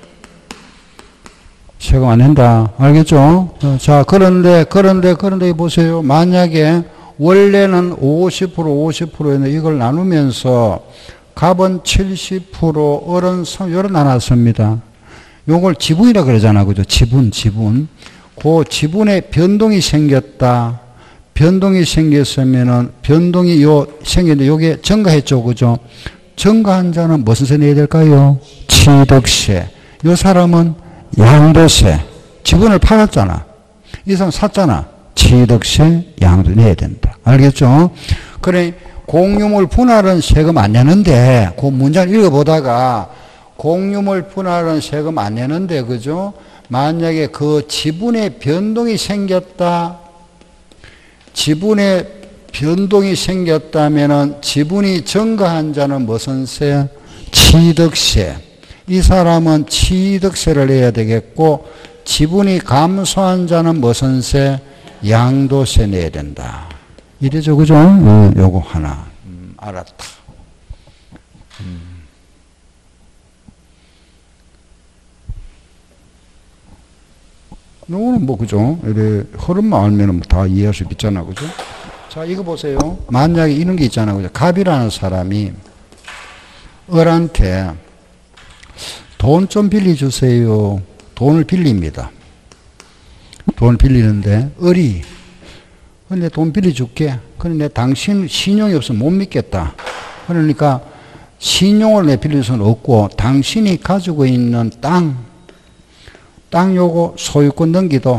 세금 안 낸다. 알겠죠? 자, 그런데, 그런데, 그런데 보세요. 만약에 원래는 오십 퍼센트, 오십 퍼센트였는데 이걸 나누면서 갑은 칠십 퍼센트, 을은 삼 퍼센트, 요런 나눴습니다. 요걸 지분이라 그러잖아. 그죠? 지분, 지분. 그 지분에 변동이 생겼다. 변동이 생겼으면은, 변동이 요, 생겼는데 요게 증가했죠. 그죠? 증가한 자는 무슨 세 내야 될까요? 취득세. 요 사람은 양도세. 지분을 팔았잖아. 이 사람 샀잖아. 취득세, 양도 내야 된다. 알겠죠? 그래, 공유물 분할은 세금 안 내는데, 그 문장을 읽어보다가, 공유물 분할은 세금 안 내는데, 그죠? 만약에 그 지분의 변동이 생겼다. 지분의 변동이 생겼다면은 지분이 증가한 자는 무슨 세? 취득세. 이 사람은 취득세를 내야 되겠고, 지분이 감소한 자는 무슨 세? 양도세 내야 된다. 이래죠, 그죠? 음, 요거 하나. 음, 알았다. 음. 요거는 뭐, 그죠? 이래, 흐름만 알면은 다 이해할 수 있잖아, 그죠? 자, 이거 보세요. 만약에 이런 게 있잖아, 그죠? 갑이라는 사람이 을한테 돈 좀 빌려주세요. 돈을 빌립니다. 돈을 빌리는데, 을이, 근데 돈 빌려줄게. 그런데 당신 신용이 없으면 못 믿겠다. 그러니까, 신용을 내 빌릴 수는 없고, 당신이 가지고 있는 땅, 땅 요거 소유권 넘기도,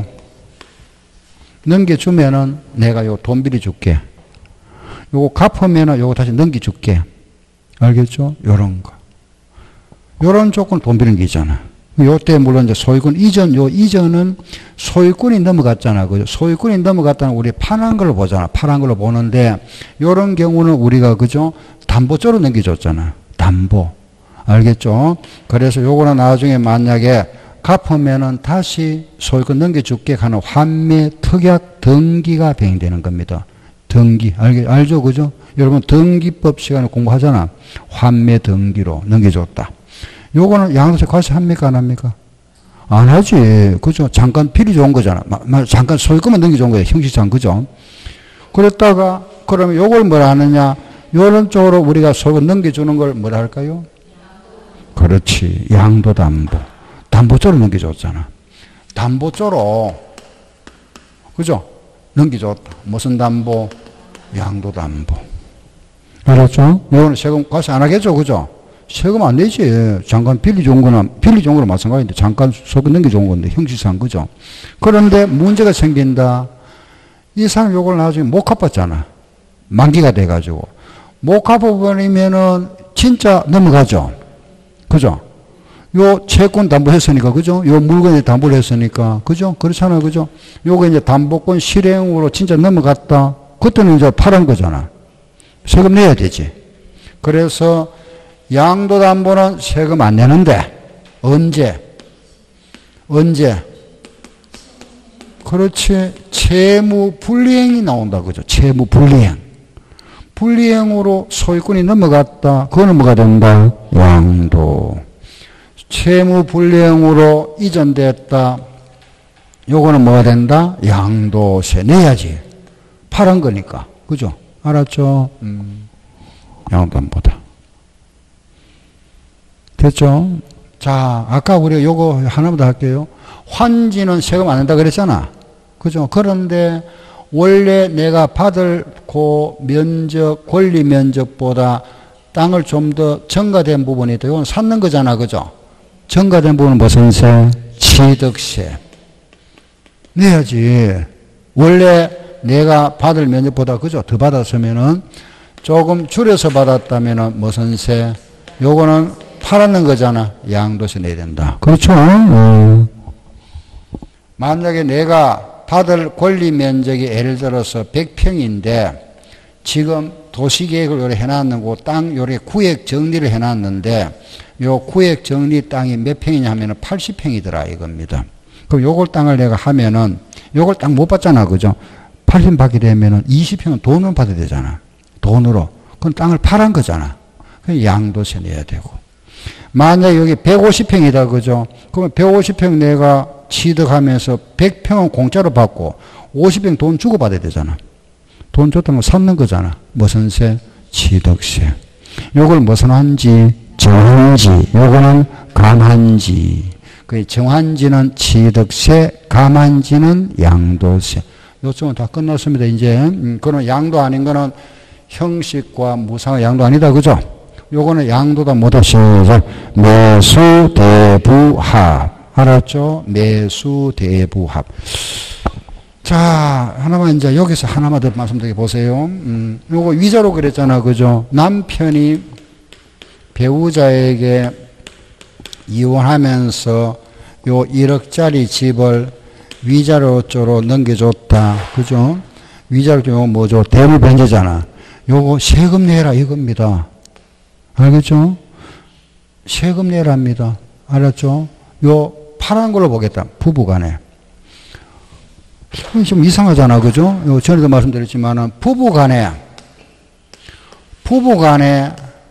넘겨주면은 내가 요 돈 빌려줄게. 요거 갚으면은 요거 다시 넘겨줄게. 알겠죠? 요런 거. 요런 조건 돈 빌리는 게 있잖아. 요때 물론 이제 소유권 이전, 요 이전은 소유권이 넘어갔잖아. 그죠? 소유권이 넘어갔다는 우리 파란 걸로 보잖아. 파란 걸로 보는데, 요런 경우는 우리가, 그죠? 담보조로 넘겨줬잖아. 담보. 알겠죠? 그래서 요거는 나중에 만약에 갚으면은 다시 소유권 넘겨줄게 하는 환매 특약 등기가 병행되는 겁니다. 등기. 알, 알죠? 그죠? 여러분 등기법 시간에 공부하잖아. 환매 등기로 넘겨줬다. 요거는 양도세 과세합니까? 안 합니까? 안 하지. 그죠? 잠깐 필이 좋은 거잖아. 잠깐 소유권만 넘겨준 거예요. 형식상. 그죠? 그랬다가, 그러면 요걸 뭐라 하느냐? 요런 쪽으로 우리가 소유권 넘겨주는 걸 뭐라 할까요? 그렇지. 양도담보. 담보조로 넘겨줬잖아. 담보조로. 그죠? 넘겨줬다. 무슨 담보? 양도담보. 알았죠? 요거는 세금 과세 안 하겠죠? 그죠? 세금 안 내지. 잠깐 빌려준 거나, 빌려준 거랑 마찬가지인데, 잠깐 소금 넘겨준 건데, 형식상, 그죠? 그런데 문제가 생긴다. 이 사람 요걸 나중에 못 갚았잖아. 만기가 돼가지고. 못 갚아버리면은, 진짜 넘어가죠? 그죠? 요 채권 담보했으니까, 그죠? 요 물건에 담보를 했으니까, 그죠? 그렇잖아요, 그죠? 요거 이제 담보권 실행으로 진짜 넘어갔다. 그때는 이제 파란 거잖아. 세금 내야 되지. 그래서, 양도담보는 세금 안 내는데, 언제? 언제? 그렇지. 채무 불이행이 나온다. 그죠? 채무 불이행. 불이행으로 소유권이 넘어갔다. 그거는 뭐가 된다? 양도. 채무 불이행으로 이전됐다. 요거는 뭐가 된다? 양도세 내야지. 팔은 거니까. 그죠? 알았죠? 음. 양도안보다. 됐죠? 자, 아까 우리가 요거 하나만 더 할게요. 환지는 세금 안 낸다 그랬잖아. 그죠? 그런데 원래 내가 받을 그 면적, 권리 면적보다 땅을 좀 더 증가된 부분이 있다. 이건 샀는 거잖아. 그죠? 증가된 부분은 무슨 세? 취득세. 내야지. 원래 내가 받을 면적보다 그죠? 더 받았으면은 조금 줄여서 받았다면은 무슨 세? 요거는 팔았는 거잖아. 양도세 내야 된다. 그렇죠? 음. 만약에 내가 받을 권리 면적이 예를 들어서 백 평인데 지금 도시계획을 요래 해놨는 거 땅 요래 구획 정리를 해놨는데 요 구획 정리 땅이 몇 평이냐 하면은 팔십 평이더라 이겁니다. 그럼 요걸 땅을 내가 하면은 요걸 땅 못 받잖아. 그죠? 팔십 평 받게 되면은 이십 평은 돈으로 받아야 되잖아. 돈으로. 그건 땅을 팔은 거잖아. 그럼 양도세 내야 되고. 만약에 여기 백오십 평이다. 그죠? 그러면 백오십 평 내가 취득하면서 백 평은 공짜로 받고 오십 평 돈 주고 받아야 되잖아. 돈 줬다는 거 샀는 거잖아. 무슨 세? 취득세. 요걸 무슨 한지? 정한지. 요거는 감한지. 그 정한지는 취득세, 감한지는 양도세. 요쪽은 다 끝났습니다. 이제 음, 그러면 양도 아닌 거는 형식과 무상의 양도 아니다. 그죠? 요거는 양도다 뭐다? 시작. 매수대부합. 알았죠? 매수대부합. 자, 하나만 이제 여기서 하나만 더 말씀드려 보세요. 음, 요거 위자료 그랬잖아. 그죠? 남편이 배우자에게 이혼하면서 요 일억짜리 집을 위자료 쪽으로 넘겨줬다. 그죠? 위자료 쪽 뭐죠? 대물변제잖아. 요거 세금 내라 이겁니다. 알겠죠? 세금 내랍니다. 알았죠? 요 파란 걸로 보겠다. 부부간에. 좀 이상하잖아. 그죠? 요 전에도 말씀드렸지만은 부부간에 부부간에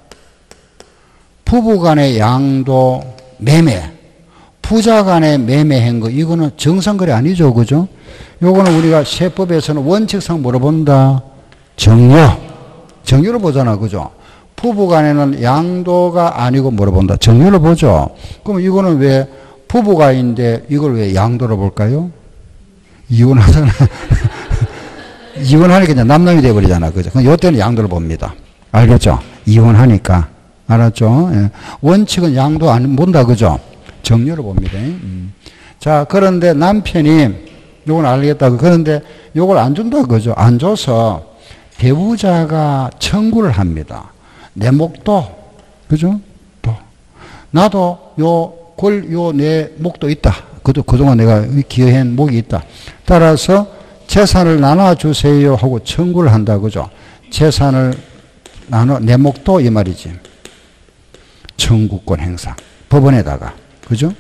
부부간의 양도 매매 부자간에 매매한 거 이거는 정상거래 아니죠. 그죠? 요거는 우리가 세법에서는 원칙상 뭐로 본다? 정여. 정여로 보잖아. 그죠? 부부간에는 양도가 아니고 뭐로 본다? 정여로 보죠. 그럼 이거는 왜 부부간인데 이걸 왜 양도로 볼까요? 이혼하잖아. 이혼하니까 그냥 남남이 돼버리잖아. 그죠? 그럼 요때는 양도를 봅니다. 알겠죠? 이혼하니까. 알았죠? 예. 원칙은 양도 안 본다. 그죠? 정여로 봅니다. 음. 자, 그런데 남편이 요걸 알겠다고. 그런데 요걸 안 준다. 그죠? 안 줘서 배우자가 청구를 합니다. 내 목도, 그죠? 또. 나도 요 골, 요 내 목도 있다. 그도 그동안 내가 기여한 목이 있다. 따라서 재산을 나눠주세요 하고 청구를 한다. 그죠? 재산을 나눠, 내 목도 이 말이지. 청구권 행사. 법원에다가. 그죠?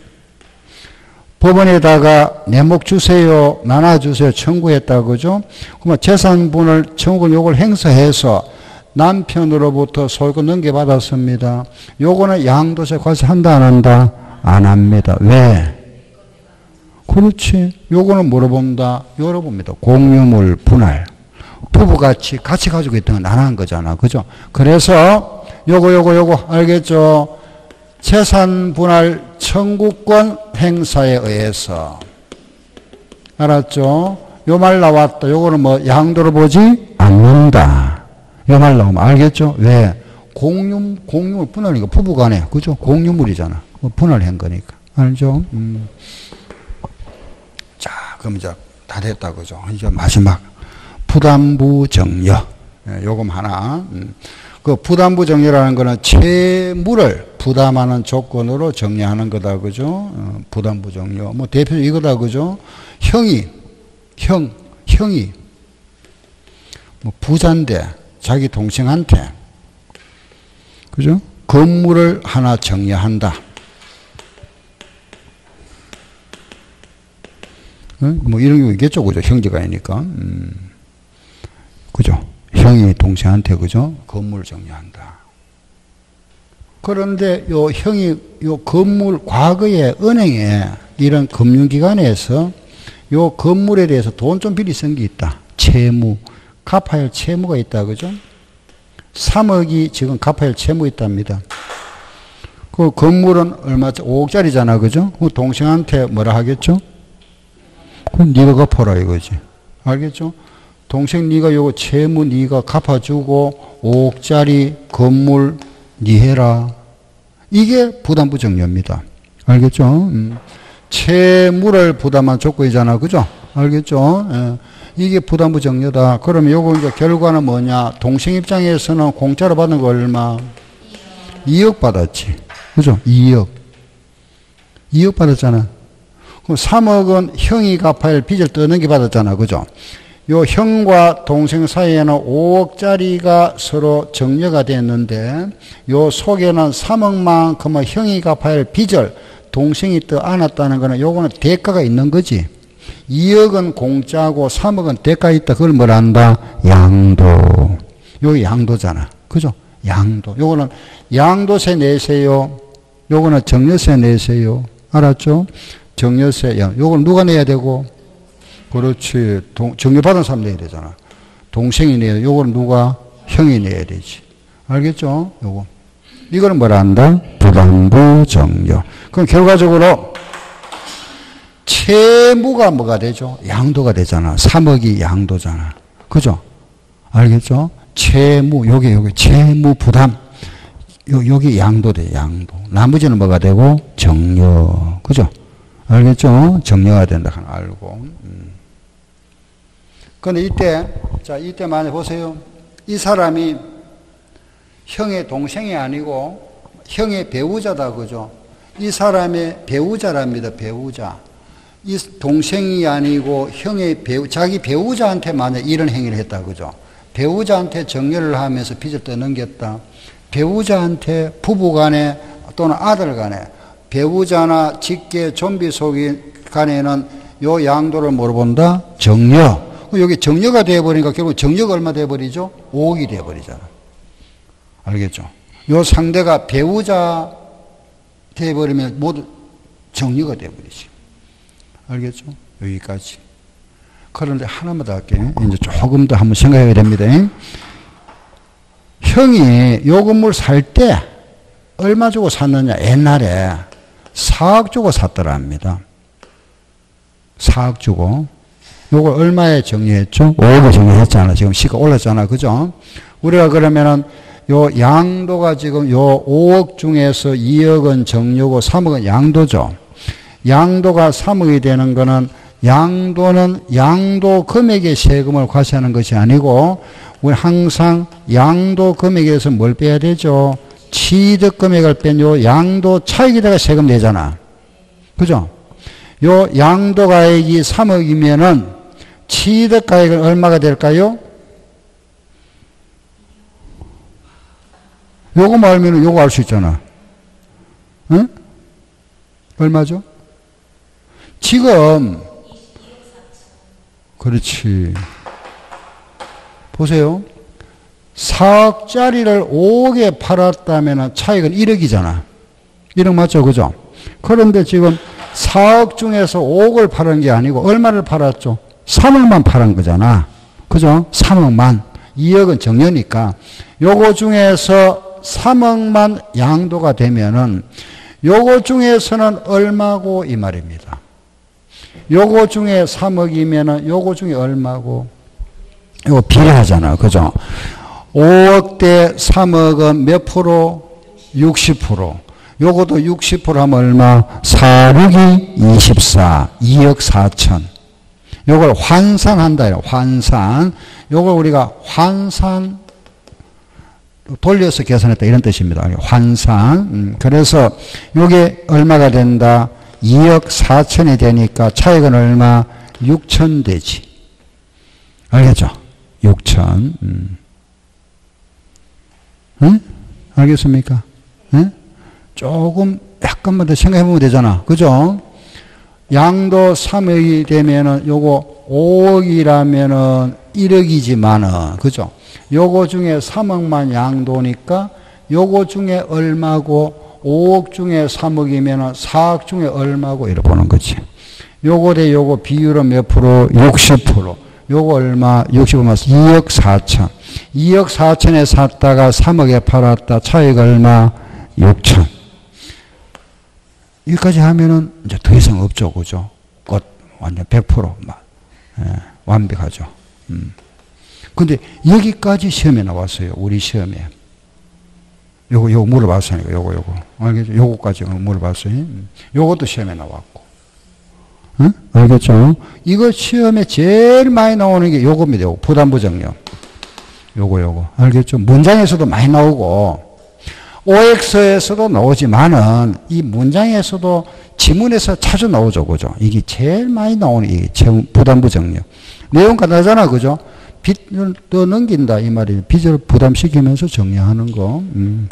법원에다가 내 목 주세요, 나눠주세요 청구했다. 그죠? 그러면 재산분을 청구권 요걸 행사해서 남편으로부터 소유권 넘겨받았습니다. 요거는 양도세 과세한다, 안 한다? 안 합니다. 왜? 그렇지. 요거는 뭐로 본다? 요로 봅니다. 공유물 분할. 부부같이 같이 가지고 있던 건 나눠한 거잖아. 그죠? 그래서 요거, 요거, 요거, 알겠죠? 재산 분할 청구권 행사에 의해서. 알았죠? 요 말 나왔다. 요거는 뭐 양도로 보지 않는다. 요 말 나오면 알겠죠? 왜? 공유, 공유물 분할이니까 부부간에. 그죠? 공유물이잖아. 분할한 거니까. 알죠? 음. 자, 그럼 이제 다 됐다. 그죠? 이제 마지막. 부담부 정여. 예, 요금 하나. 음. 그 부담부 정여라는 거는 채무를 부담하는 조건으로 정리하는 거다. 그죠? 어, 부담부 정여. 뭐 대표적으로 이거다. 그죠? 형이, 형, 형이 뭐 부자인데 자기 동생한테 그죠? 건물을 하나 정여한다. 어? 뭐 이런 경우 있겠죠. 그죠? 형제간이니까. 음. 그죠? 형이 동생한테 그죠? 건물을 정리한다. 그런데 요 형이 요 건물 과거에 은행에 이런 금융기관에서 요 건물에 대해서 돈 좀 빌리 쓴 게 있다. 채무. 갚아야 할 채무가 있다. 그죠? 삼억이 지금 갚아야 할 채무 있답니다. 그 건물은 얼마짜리? 오억짜리잖아. 그죠? 그 동생한테 뭐라 하겠죠? 그럼 네가 갚아라 이거지. 알겠죠? 동생 네가 요거 채무 네가 갚아주고 오억짜리 건물 네 해라. 이게 부담부 정려입니다. 알겠죠? 음. 채무를 부담한 조건이잖아. 그죠? 알겠죠? 예. 이게 부담부 정려다. 그러면 요거 이제 결과는 뭐냐? 동생 입장에서는 공짜로 받은 거 얼마? 이억 받았지. 그죠? 이억. 이억 받았잖아. 그럼 삼억은 형이 갚아야 할 빚을 떠넘겨 받았잖아. 그죠? 요 형과 동생 사이에는 오억짜리가 서로 정려가 됐는데 요 속에는 삼억만큼은 형이 갚아야 할 빚을 동생이 떠 안았다는 거는 요거는 대가가 있는 거지. 이억은 공짜고 삼억은 대가 있다. 그걸 뭐라 한다? 양도. 요게 양도잖아. 그죠? 양도. 요거는 양도세 내세요. 요거는 정려세 내세요. 알았죠? 정려세. 요걸 누가 내야 되고? 그렇지. 동, 정려받은 사람 내야 되잖아. 동생이 내야 돼. 요거는 누가? 형이 내야 되지. 알겠죠? 요거. 이거는 뭐라 한다? 부담부 정려. 그럼 결과적으로 채무가 뭐가 되죠? 양도가 되잖아. 삼억이 양도잖아. 그죠? 알겠죠? 채무, 요게, 요게, 채무 부담. 요, 여기 양도돼, 양도. 나머지는 뭐가 되고? 정려. 그죠? 알겠죠? 정려가 된다. 하나 알고. 음. 근데 이때, 자, 이때 만약 보세요. 이 사람이 형의 동생이 아니고 형의 배우자다. 그죠? 이 사람의 배우자랍니다. 배우자. 이 동생이 아니고 형의 배우, 자기 배우자한테 만약 이런 행위를 했다. 그죠? 배우자한테 정려를 하면서 빚을 떠넘겼다. 배우자한테 부부 간에 또는 아들 간에 배우자나 직계 좀비 속인 간에는 요 양도를 뭐로 본다? 정려. 여기 정려가 되어버리니까 결국 정려가 얼마 되어버리죠? 오억이 되어버리잖아. 알겠죠? 요 상대가 배우자 되어버리면 모두 정려가 되어버리지. 알겠죠? 여기까지. 그런데 하나만 더 할게요. 이제 조금 더 한번 생각해야 됩니다. 형이 요 건물 살 때 얼마 주고 샀느냐? 옛날에 사억 주고 샀더랍니다. 사억 주고. 요걸 얼마에 정리했죠? 오억에 정리했잖아. 지금 시가 올랐잖아. 그죠? 우리가 그러면은 요 양도가 지금 요 오억 중에서 이억은 정려고 삼억은 양도죠. 양도가 삼억이 되는 거는 양도는 양도 금액의 세금을 과세하는 것이 아니고 우리 항상 양도 금액에서 뭘 빼야 되죠? 취득 금액을 뺀 요 양도 차익에다가 세금 내잖아. 그죠? 요 양도 가액이 삼억이면은 취득 가액은 얼마가 될까요? 요거 알면은 요거 알 수 있잖아. 응? 얼마죠? 지금 그렇지. 보세요. 사억짜리를 오억에 팔았다면 차익은 일억이잖아. 일억 맞죠? 그죠? 그런데 지금 사억 중에서 오억을 팔은 게 아니고 얼마를 팔았죠? 삼억만 팔은 거잖아. 그죠? 삼억만. 이억은 정려니까. 요거 중에서 삼억만 양도가 되면은 요거 중에서는 얼마고 이 말입니다. 요거 중에 삼억이면은 요거 중에 얼마고? 요거 비례하잖아. 그죠? 오억 대 삼억은 몇 프로? 육십 퍼센트. 요것도 육십 퍼센트 하면 얼마? 사육이 이십사. 이억 사천. 요걸 환산한다. 환산. 요걸 우리가 환산 돌려서 계산했다. 이런 뜻입니다. 환산. 음, 그래서 요게 얼마가 된다? 이억 사천이 되니까 차익은 얼마? 육천 되지. 알겠죠? 육천. 음. 응? 알겠습니까? 응? 조금 약간만 더 생각해보면 되잖아. 그죠? 양도 삼억이 되면은 요거 오억이라면은 일억이지만은, 그죠? 요거 중에 삼억만 양도니까 요거 중에 얼마고 오억 중에 삼억이면 사억 중에 얼마고 이렇게 보는 거지. 요거 대 요거 비율은 몇 프로? 육십 퍼센트. 요거 얼마? 육십 퍼센트. 이억 사천. 이억 사천에 샀다가 삼억에 팔았다. 차이가 얼마? 육천. 여기까지 하면은 이제 더 이상 없죠. 그죠? 꽃 완전 백 퍼센트 막, 예, 완벽하죠. 음. 근데 여기까지 시험에 나왔어요. 우리 시험에. 요거, 요거 물어봤어요. 요거, 요거. 알겠죠? 요거까지 물어봤어요. 음. 요것도 시험에 나왔고. 응? 알겠죠? 이거 시험에 제일 많이 나오는 게 요겁니다. 요거. 부담부정력. 요거, 요거. 알겠죠? 문장에서도 많이 나오고, 오엑스에서도 나오지만은, 이 문장에서도 지문에서 자주 나오죠. 그죠? 이게 제일 많이 나오는 이 부담부정력. 내용 간단하잖아. 그죠? 빚을 더 넘긴다. 이 말이에요. 빚을 부담시키면서 정리하는 거. 음.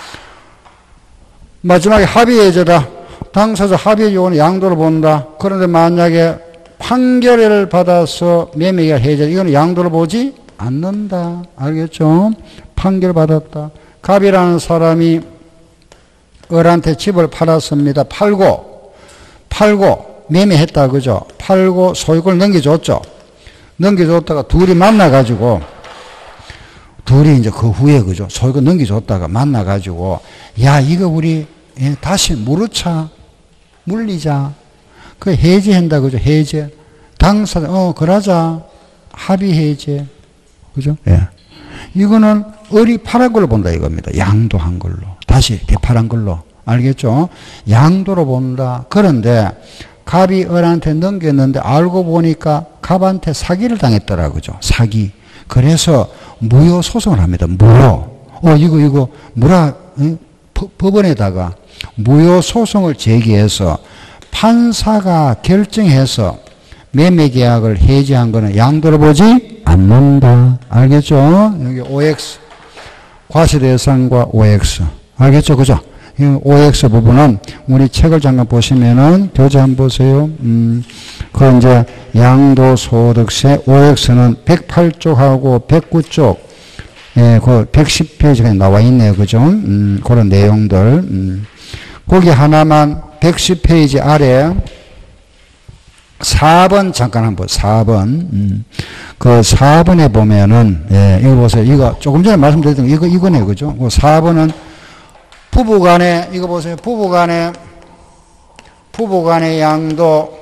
마지막에 합의해제다. 당사자 합의 요구는 양도를 본다. 그런데 만약에 판결을 받아서 매매가 해제, 이거는 양도를 보지 않는다. 알겠죠? 판결 받았다. 갑이라는 사람이 을한테 집을 팔았습니다. 팔고, 팔고, 매매했다. 그죠? 팔고 소유권을 넘겨줬죠. 넘겨줬다가 둘이 만나가지고, 둘이 이제 그 후에, 그죠? 소유권 넘겨줬다가 만나가지고, 야, 이거 우리, 예, 다시 무르차, 물리자. 그 해제한다. 그죠? 해제. 당사자, 어, 그러자. 합의 해제. 그죠? 예. 이거는 을이 팔은 걸로 본다 이겁니다. 양도한 걸로. 다시 되팔은 걸로. 알겠죠? 양도로 본다. 그런데 갑이 을한테 넘겼는데 알고 보니까 갑한테 사기를 당했더라. 그죠? 사기. 그래서 무효 소송을 합니다. 무효. 어, 이거, 이거, 뭐라, 응? 법원에다가 무효 소송을 제기해서 판사가 결정해서 매매 계약을 해지한 거는 양도를 보지 않는다. 알겠죠? 여기 오엑스. 과세대상과 오엑스. 알겠죠? 그죠? 이 오엑스 부분은 우리 책을 잠깐 보시면은 교재 한번 보세요. 음, 그 이제 양도소득세 오엑스는 백팔 쪽하고 백구 쪽, 예, 그 백십 페이지가 나와 있네요. 그죠? 음, 그런 내용들. 음. 거기 하나만 백십 페이지 아래 사 번 잠깐 한번 사 번. 음. 그 사 번에 보면은, 예, 이거 보세요. 이거 조금 전에 말씀드렸던 거, 이거, 이거네요. 그죠? 그 사 번은 부부 간에, 이거 보세요. 부부 간에, 부부 간의 양도,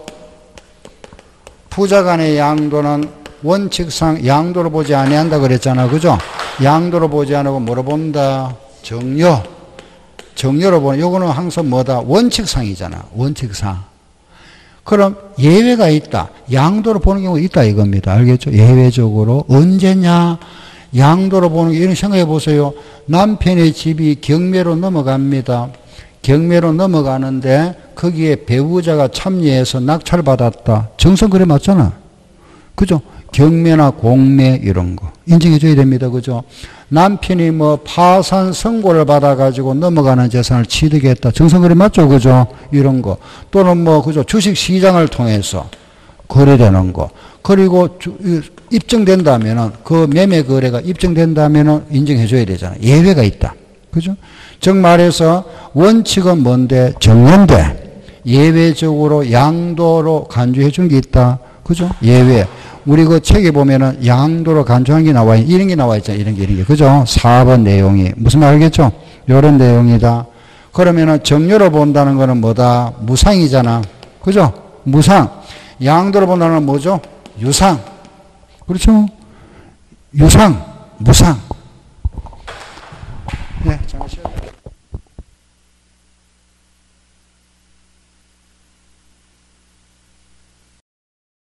부자 간의 양도는 원칙상 양도를 보지 아니한다 그랬잖아. 그죠? 양도를 보지 않고 뭐로 본다? 정려. 정려로 보는, 요거는 항상 뭐다? 원칙상이잖아. 원칙상. 그럼 예외가 있다. 양도로 보는 경우가 있다 이겁니다. 알겠죠? 예외적으로. 언제냐? 양도로 보는 게, 이런 생각해 보세요. 남편의 집이 경매로 넘어갑니다. 경매로 넘어가는데 거기에 배우자가 참여해서 낙찰 받았다. 정성거래 맞잖아. 그죠? 경매나 공매 이런 거 인정해 줘야 됩니다. 그죠? 남편이 뭐 파산 선고를 받아가지고 넘어가는 재산을 취득했다. 정성거래 맞죠? 그죠? 이런 거. 또는 뭐, 그죠? 주식 시장을 통해서 거래되는 거. 그리고 주, 입증된다면은, 그 매매 거래가 입증된다면은 인정해 줘야 되잖아요. 예외가 있다. 그죠? 즉 말해서 원칙은 뭔데? 정례인데 예외적으로 양도로 간주해 준 게 있다. 그죠? 예외. 우리 그 책에 보면은 양도로 간주한 게 나와 있, 이런 게 나와 있잖아요. 이런 게, 이런 게. 그죠? 사 번 내용이. 무슨 말 알겠죠? 요런 내용이다. 그러면은 정료로 본다는 거는 뭐다? 무상이잖아. 그죠? 무상. 양도로 본다는 건 뭐죠? 유상. 그렇죠? 유상. 무상.